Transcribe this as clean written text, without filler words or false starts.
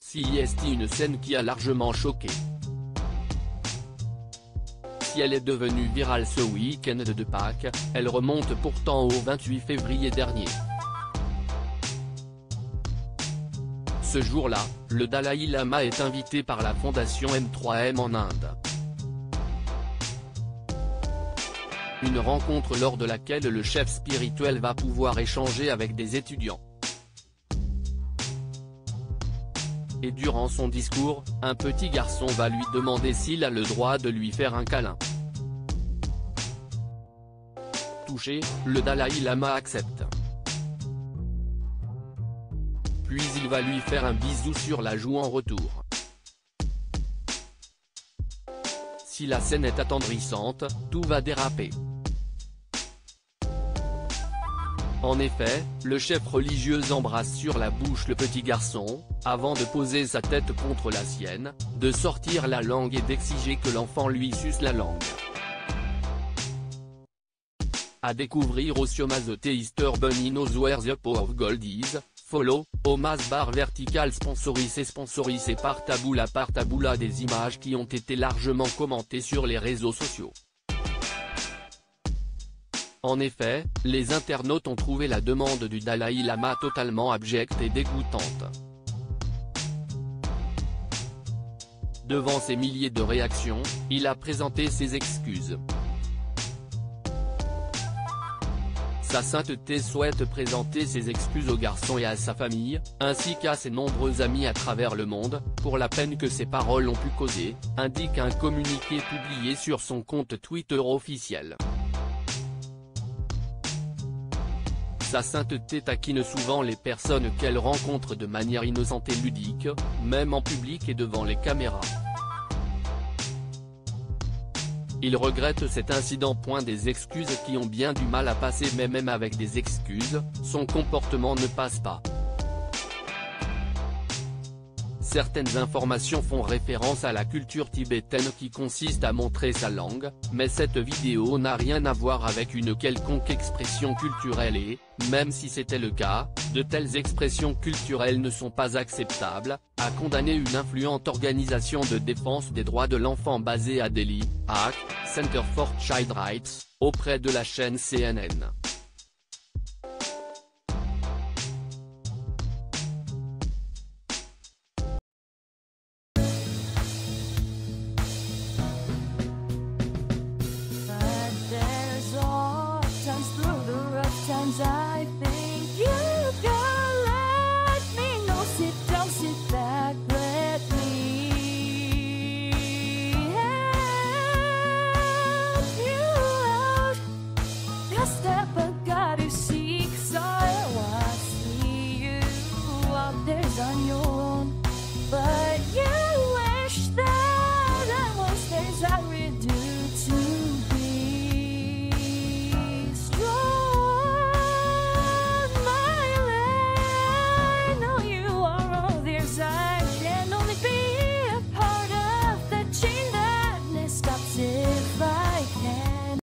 C'est une scène qui a largement choqué. Si elle est devenue virale ce week-end de Pâques, elle remonte pourtant au 28 février dernier. Ce jour-là, le Dalaï Lama est invité par la fondation M3M en Inde. Une rencontre lors de laquelle le chef spirituel va pouvoir échanger avec des étudiants. Et durant son discours, un petit garçon va lui demander s'il a le droit de lui faire un câlin. Touché, le Dalaï Lama accepte. Puis il va lui faire un bisou sur la joue en retour. Si la scène est attendrissante, tout va déraper. En effet, le chef religieux embrasse sur la bouche le petit garçon, avant de poser sa tête contre la sienne, de sortir la langue et d'exiger que l'enfant lui suce la langue. À découvrir au Siomazote Easter Bunny knows where the pot of gold is. Follow, Omas Bar Vertical sponsorisé par Taboula des images qui ont été largement commentées sur les réseaux sociaux. En effet, les internautes ont trouvé la demande du Dalaï Lama totalement abjecte et dégoûtante. Devant ces milliers de réactions, il a présenté ses excuses. Sa sainteté souhaite présenter ses excuses au garçon et à sa famille, ainsi qu'à ses nombreux amis à travers le monde, pour la peine que ses paroles ont pu causer, indique un communiqué publié sur son compte Twitter officiel. Sa sainteté taquine souvent les personnes qu'elle rencontre de manière innocente et ludique, même en public et devant les caméras. Il regrette cet incident. Des excuses qui ont bien du mal à passer, mais même avec des excuses, son comportement ne passe pas. Certaines informations font référence à la culture tibétaine qui consiste à montrer sa langue, mais cette vidéo n'a rien à voir avec une quelconque expression culturelle et, même si c'était le cas, de telles expressions culturelles ne sont pas acceptables, a condamné une influente organisation de défense des droits de l'enfant basée à Delhi, ACT, Center for Child Rights, auprès de la chaîne CNN. I think you can let me know. Sit down, sit back, let me help you out. The step I gotta seek, so I see you out there's on your